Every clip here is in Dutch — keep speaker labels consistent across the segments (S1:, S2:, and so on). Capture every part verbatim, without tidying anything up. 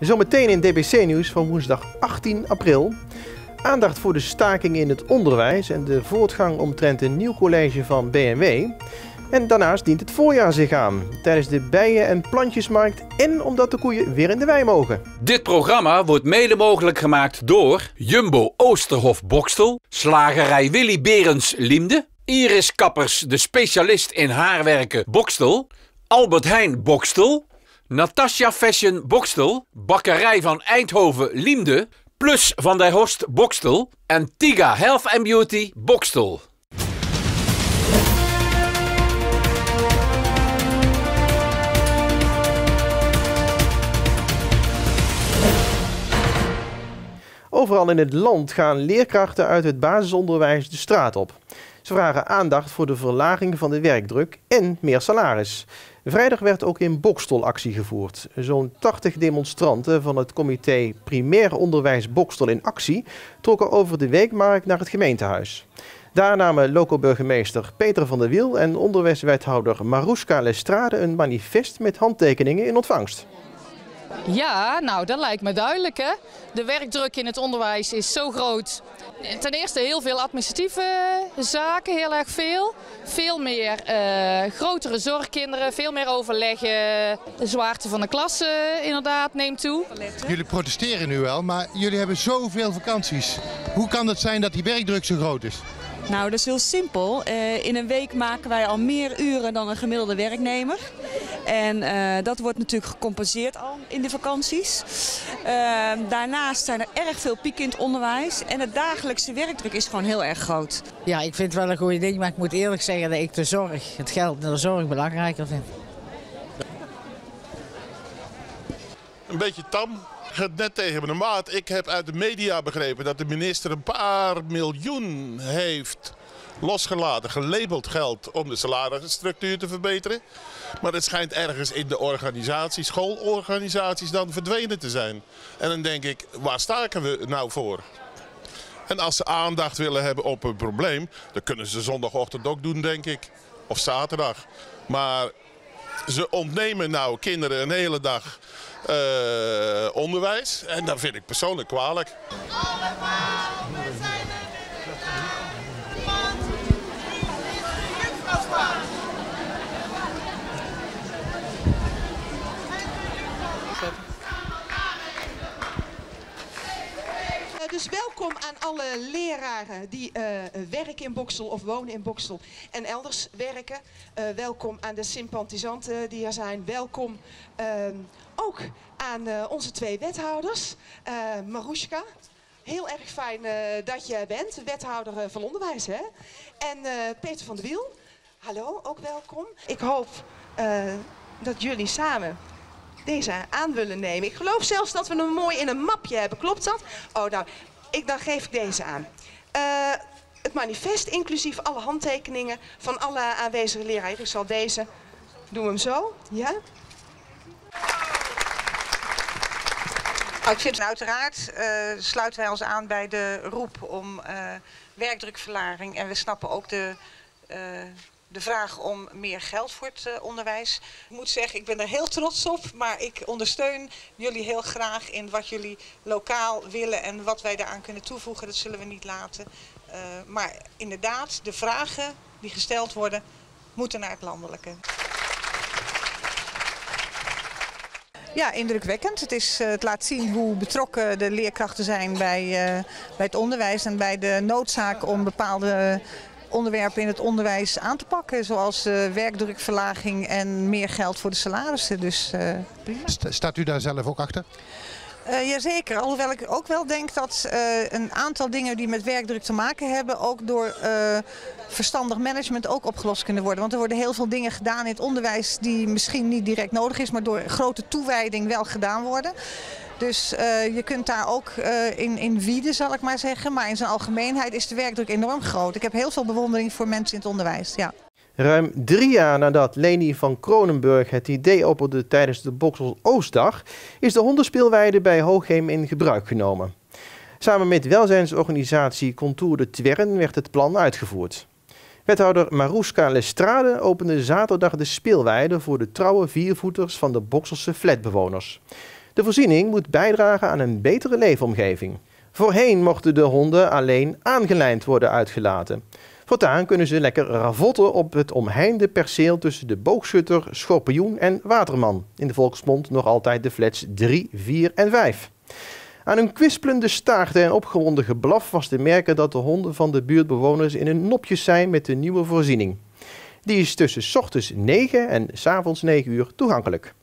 S1: Zometeen in D B C-nieuws van woensdag achttien april. Aandacht voor de staking in het onderwijs en de voortgang omtrent een nieuw college van B M W. En daarnaast dient het voorjaar zich aan, tijdens de bijen- en plantjesmarkt en omdat de koeien weer in de wei mogen.
S2: Dit programma wordt mede mogelijk gemaakt door Jumbo Oosterhof Boxtel, Slagerij Willy Berends Liemde, Iris Kappers, de specialist in haarwerken Boxtel, Albert Heijn Boxtel, Natasha Fashion Boxtel, Bakkerij van Eindhoven Liemde, Plus van der Horst Boxtel en Tiga Health and Beauty Boxtel.
S1: Overal in het land gaan leerkrachten uit het basisonderwijs de straat op. Ze vragen aandacht voor de verlaging van de werkdruk en meer salaris. Vrijdag werd ook in Boxtel actie gevoerd. Zo'n tachtig demonstranten van het comité Primair Onderwijs Boxtel in actie trokken over de weekmarkt naar het gemeentehuis. Daar namen loco-burgemeester Peter van der Wiel en onderwijswethouder Maruska Lestrade een manifest met handtekeningen in ontvangst.
S3: Ja, nou dat lijkt me duidelijk hè. De werkdruk in het onderwijs is zo groot. Ten eerste heel veel administratieve zaken, heel erg veel. Veel meer uh, grotere zorgkinderen, veel meer overleggen. De zwaarte van de klasse inderdaad neemt toe.
S4: Jullie protesteren nu wel, maar jullie hebben zoveel vakanties. Hoe kan het zijn dat die werkdruk zo groot is?
S5: Nou, dat is heel simpel. Uh, in een week maken wij al meer uren dan een gemiddelde werknemer. En uh, dat wordt natuurlijk gecompenseerd al in de vakanties. Uh, daarnaast zijn er erg veel pieken in het onderwijs. En het dagelijkse werkdruk is gewoon heel erg groot.
S6: Ja, ik vind het wel een goede ding, maar ik moet eerlijk zeggen dat ik de zorg, het geld en de zorg belangrijker vind.
S7: Een beetje tam. Het net tegen mijn maat. Ik heb uit de media begrepen dat de minister een paar miljoen heeft losgelaten, gelabeld geld om de salarisstructuur te verbeteren. Maar het schijnt ergens in de organisaties, schoolorganisaties dan verdwenen te zijn. En dan denk ik, waar staken we nou voor? En als ze aandacht willen hebben op een probleem, dan kunnen ze zondagochtend ook doen, denk ik. Of zaterdag. Maar ze ontnemen nou kinderen een hele dag uh, onderwijs. En dat vind ik persoonlijk kwalijk.
S8: Dus welkom aan alle leraren die uh, werken in Boxtel of wonen in Boxtel en elders werken. Uh, welkom aan de sympathisanten die er zijn. Welkom uh, ook aan uh, onze twee wethouders. Uh, Maruska, heel erg fijn uh, dat je bent, wethouder uh, van onderwijs. Hè? En uh, Peter van der Wiel, hallo, ook welkom. Ik hoop uh, dat jullie samen deze aan willen nemen. Ik geloof zelfs dat we hem mooi in een mapje hebben. Klopt dat? Oh, nou, ik, dan geef ik deze aan. Uh, het manifest, inclusief alle handtekeningen van alle aanwezige leraren. Ik zal deze, doen we hem zo, ja?
S9: Ik vind, uiteraard uh, sluiten wij ons aan bij de roep om uh, werkdrukverlaging. En we snappen ook de... Uh, De vraag om meer geld voor het uh, onderwijs. Ik moet zeggen, ik ben er heel trots op, maar ik ondersteun jullie heel graag in wat jullie lokaal willen en wat wij daaraan kunnen toevoegen, dat zullen we niet laten. Uh, maar inderdaad, de vragen die gesteld worden, moeten naar het landelijke.
S10: Ja, indrukwekkend. Het, is, uh, het laat zien hoe betrokken de leerkrachten zijn bij, uh, bij het onderwijs en bij de noodzaak om bepaalde onderwerpen in het onderwijs aan te pakken, zoals uh, werkdrukverlaging en meer geld voor de salarissen. Dus, uh,
S4: Staat u daar zelf ook achter?
S10: Uh, jazeker, alhoewel ik ook wel denk dat uh, een aantal dingen die met werkdruk te maken hebben ook door uh, verstandig management ook opgelost kunnen worden. Want er worden heel veel dingen gedaan in het onderwijs die misschien niet direct nodig is, maar door grote toewijding wel gedaan worden. Dus uh, je kunt daar ook uh, in, in wieden, zal ik maar zeggen. Maar in zijn algemeenheid is de werkdruk enorm groot. Ik heb heel veel bewondering voor mensen in het onderwijs. Ja.
S1: Ruim drie jaar nadat Leni van Kronenburg het idee opperde tijdens de Boxtel Oostdag, is de hondenspeelweide bij Hoogheem in gebruik genomen. Samen met welzijnsorganisatie Contour de Twern werd het plan uitgevoerd. Wethouder Maruska Lestrade opende zaterdag de speelweide voor de trouwe viervoeters van de Boxelse flatbewoners. De voorziening moet bijdragen aan een betere leefomgeving. Voorheen mochten de honden alleen aangelijnd worden uitgelaten. Voortaan kunnen ze lekker ravotten op het omheinde perceel tussen de boogschutter, schorpioen en waterman. In de volksmond nog altijd de flats drie, vier en vijf. Aan hun kwispelende staarten en opgewonden geblaf was te merken dat de honden van de buurtbewoners in hun nopjes zijn met de nieuwe voorziening. Die is tussen 's ochtends negen en 's avonds negen uur toegankelijk.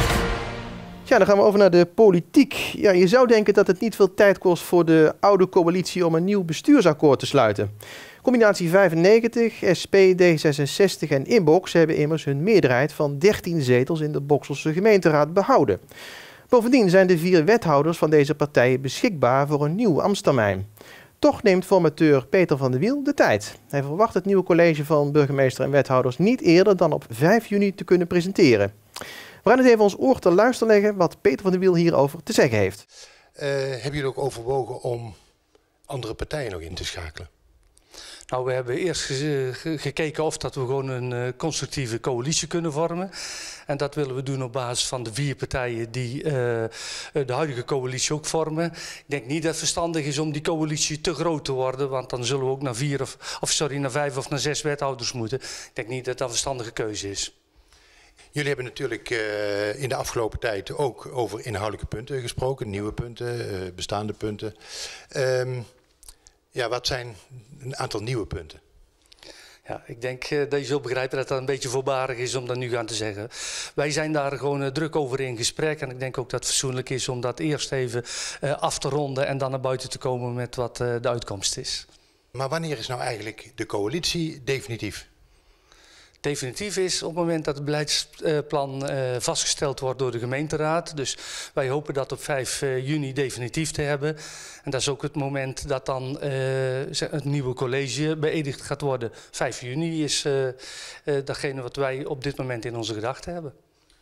S1: Ja, dan gaan we over naar de politiek. Ja, je zou denken dat het niet veel tijd kost voor de oude coalitie om een nieuw bestuursakkoord te sluiten. Combinatie vijfennegentig, S P, D zesenzestig en Inbox hebben immers hun meerderheid van dertien zetels in de Bokselse gemeenteraad behouden. Bovendien zijn de vier wethouders van deze partijen beschikbaar voor een nieuw ambtstermijn. Toch neemt formateur Peter van de Wiel de tijd. Hij verwacht het nieuwe college van burgemeester en wethouders niet eerder dan op vijf juni te kunnen presenteren. We gaan het even ons oor te luisteren leggen wat Peter van de Wiel hierover te zeggen heeft.
S11: Uh, hebben jullie ook overwogen om andere partijen nog in te schakelen?
S12: Nou, we hebben eerst ge ge gekeken of dat we gewoon een uh, constructieve coalitie kunnen vormen. En dat willen we doen op basis van de vier partijen die uh, de huidige coalitie ook vormen. Ik denk niet dat het verstandig is om die coalitie te groot te worden, want dan zullen we ook naar, vier of, of sorry, naar vijf of naar zes wethouders moeten. Ik denk niet dat dat een verstandige keuze is.
S11: Jullie hebben natuurlijk uh, in de afgelopen tijd ook over inhoudelijke punten gesproken, nieuwe punten, uh, bestaande punten. Um, ja, wat zijn een aantal nieuwe punten?
S12: Ja, ik denk uh, dat je zult begrijpen dat dat een beetje voorbarig is om dat nu gaan te zeggen. Wij zijn daar gewoon uh, druk over in gesprek en ik denk ook dat het fatsoenlijk is om dat eerst even uh, af te ronden en dan naar buiten te komen met wat uh, de uitkomst is.
S11: Maar wanneer is nou eigenlijk de coalitie definitief?
S12: Definitief is op het moment dat het beleidsplan uh, vastgesteld wordt door de gemeenteraad. Dus wij hopen dat op vijf juni definitief te hebben. En dat is ook het moment dat dan uh, het nieuwe college beëdigd gaat worden. vijf juni is uh, uh, datgene wat wij op dit moment in onze gedachten hebben.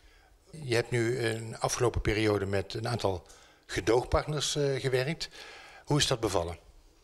S11: Je hebt nu een afgelopen periode met een aantal gedoogpartners uh, gewerkt. Hoe is dat bevallen?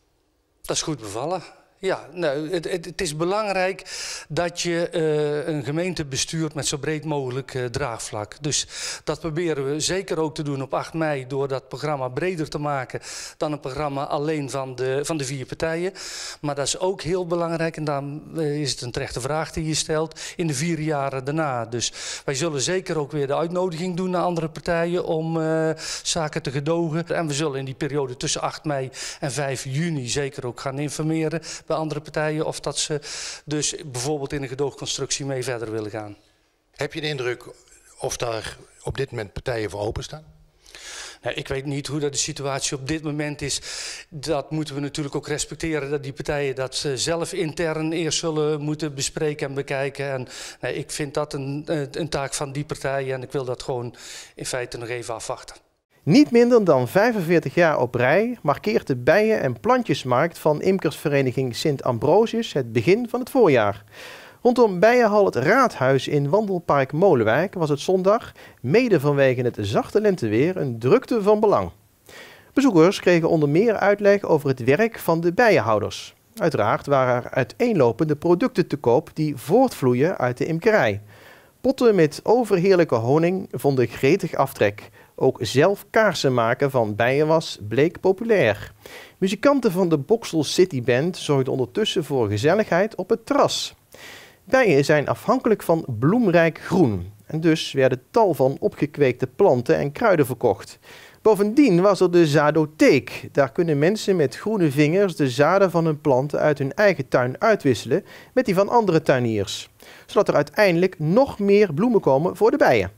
S12: Dat is goed bevallen. Ja, nou, het, het, het is belangrijk dat je uh, een gemeente bestuurt met zo breed mogelijk uh, draagvlak. Dus dat proberen we zeker ook te doen op acht mei door dat programma breder te maken dan een programma alleen van de, van de vier partijen. Maar dat is ook heel belangrijk en dan uh, is het een terechte vraag die je stelt in de vier jaren daarna. Dus wij zullen zeker ook weer de uitnodiging doen naar andere partijen om uh, zaken te gedogen. En we zullen in die periode tussen acht mei en vijf juni zeker ook gaan informeren bij andere partijen of dat ze dus bijvoorbeeld in een gedoogconstructie mee verder willen gaan.
S11: Heb je de indruk of daar op dit moment partijen voor openstaan?
S12: Nou, ik weet niet hoe dat de situatie op dit moment is. Dat moeten we natuurlijk ook respecteren dat die partijen dat zelf intern eerst zullen moeten bespreken en bekijken. En nou, ik vind dat een, een taak van die partijen en ik wil dat gewoon in feite nog even afwachten.
S1: Niet minder dan vijfenveertig jaar op rij markeert de bijen- en plantjesmarkt van imkersvereniging Sint Ambrosius het begin van het voorjaar. Rondom Bijenhal het Raadhuis in Wandelpark Molenwijk was het zondag, mede vanwege het zachte lenteweer, een drukte van belang. Bezoekers kregen onder meer uitleg over het werk van de bijenhouders. Uiteraard waren er uiteenlopende producten te koop die voortvloeien uit de imkerij. Potten met overheerlijke honing vonden gretig aftrek. Ook zelf kaarsen maken van bijenwas bleek populair. Muzikanten van de Boksel City Band zorgden ondertussen voor gezelligheid op het terras. Bijen zijn afhankelijk van bloemrijk groen. En dus werden tal van opgekweekte planten en kruiden verkocht. Bovendien was er de zadotheek. Daar kunnen mensen met groene vingers de zaden van hun planten uit hun eigen tuin uitwisselen met die van andere tuiniers. Zodat er uiteindelijk nog meer bloemen komen voor de bijen.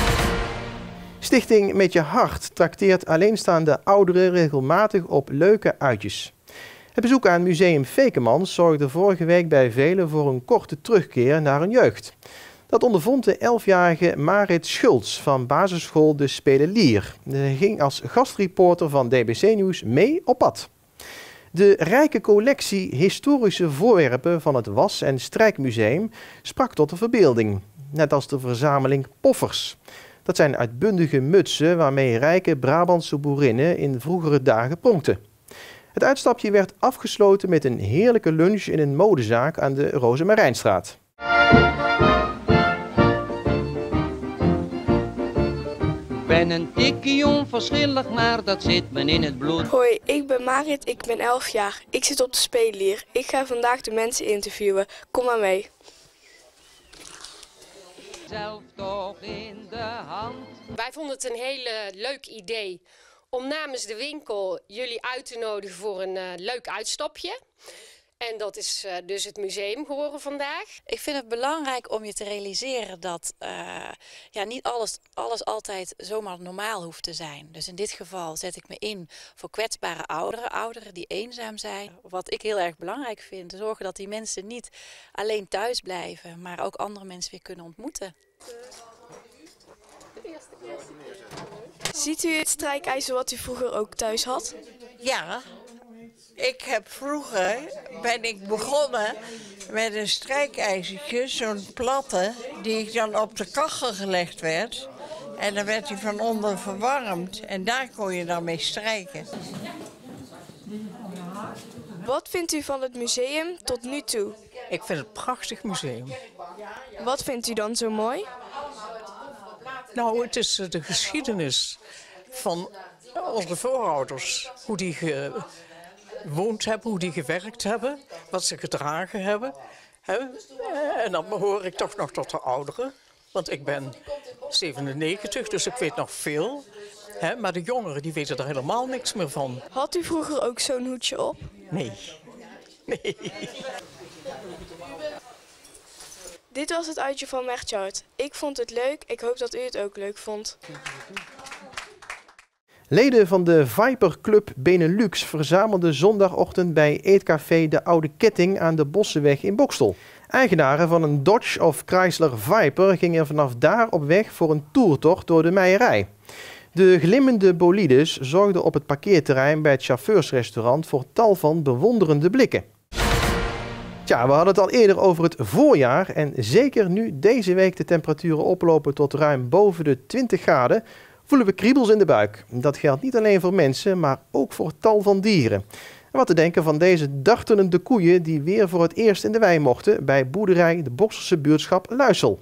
S1: Stichting Met Je Hart trakteert alleenstaande ouderen regelmatig op leuke uitjes. Het bezoek aan Museum Fekemans zorgde vorige week bij velen voor een korte terugkeer naar hun jeugd. Dat ondervond de elfjarige Marit Schultz van basisschool De Spelelier. Ze ging als gastreporter van D B C Nieuws mee op pad. De rijke collectie historische voorwerpen van het Was- en Strijkmuseum sprak tot de verbeelding. Net als de verzameling poffers. Dat zijn uitbundige mutsen waarmee rijke Brabantse boerinnen in vroegere dagen pronkten. Het uitstapje werd afgesloten met een heerlijke lunch in een modezaak aan de
S13: ben een tikkie onverschillig, maar dat zit me in het bloed.
S14: Hoi, ik ben Marit, ik ben elf jaar. Ik zit op de speelleer. Ik ga vandaag de mensen interviewen. Kom maar mee.
S13: Zelf toch in de hand.
S15: Wij vonden het een hele leuk idee om namens de winkel jullie uit te nodigen voor een uh, leuk uitstapje. En dat is uh, dus het museum geworden vandaag.
S16: Ik vind het belangrijk om je te realiseren dat uh, ja, niet alles, alles altijd zomaar normaal hoeft te zijn. Dus in dit geval zet ik me in voor kwetsbare ouderen, ouderen die eenzaam zijn. Wat ik heel erg belangrijk vind, zorgen dat die mensen niet alleen thuis blijven, maar ook andere mensen weer kunnen ontmoeten.
S14: Ziet u het strijkijzer wat u vroeger ook thuis had?
S17: Ja. Ik heb vroeger, ben ik begonnen met een strijkijzertje, zo'n platte, die dan op de kachel gelegd werd. En dan werd hij van onder verwarmd en daar kon je dan mee strijken.
S14: Wat vindt u van het museum tot nu toe?
S18: Ik vind het een prachtig museum.
S14: Wat vindt u dan zo mooi?
S18: Nou, het is de geschiedenis van onze voorouders, hoe die ge... gewoond hebben, hoe die gewerkt hebben, wat ze gedragen hebben. En dan behoor ik toch nog tot de ouderen, want ik ben zevenennegentig, dus ik weet nog veel. Maar de jongeren die weten er helemaal niks meer van.
S14: Had u vroeger ook zo'n hoedje op?
S18: Nee. Nee.
S14: Dit was het uitje van Mechtjart. Ik vond het leuk, ik hoop dat u het ook leuk vond.
S1: Leden van de Viper Club Benelux verzamelden zondagochtend bij Eetcafé De Oude Ketting aan de Bossenweg in Boxtel. Eigenaren van een Dodge of Chrysler Viper gingen vanaf daar op weg voor een toertocht door de Meierij. De glimmende bolides zorgden op het parkeerterrein bij het chauffeursrestaurant voor tal van bewonderende blikken. Tja, we hadden het al eerder over het voorjaar en zeker nu deze week de temperaturen oplopen tot ruim boven de twintig graden... voelen we kriebels in de buik. Dat geldt niet alleen voor mensen, maar ook voor tal van dieren. En wat te denken van deze dartelende koeien die weer voor het eerst in de wei mochten bij boerderij de Bokselse buurtschap Luisel.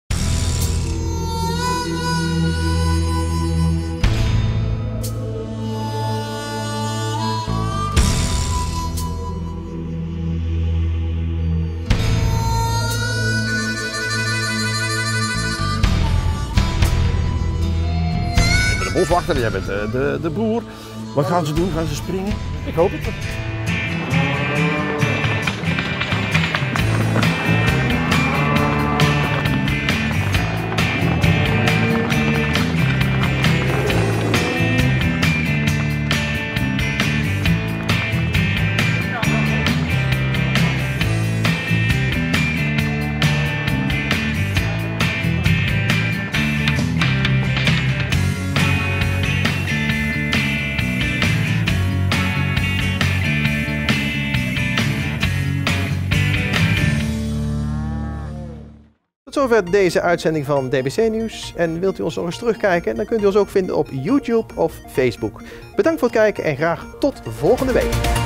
S19: Boswachter, jij bent de, de, de broer. Wat gaan ze doen? Gaan ze springen? Ik hoop het.
S1: Tot zover deze uitzending van D B C Nieuws. En wilt u ons nog eens terugkijken, dan kunt u ons ook vinden op YouTube of Facebook. Bedankt voor het kijken en graag tot volgende week.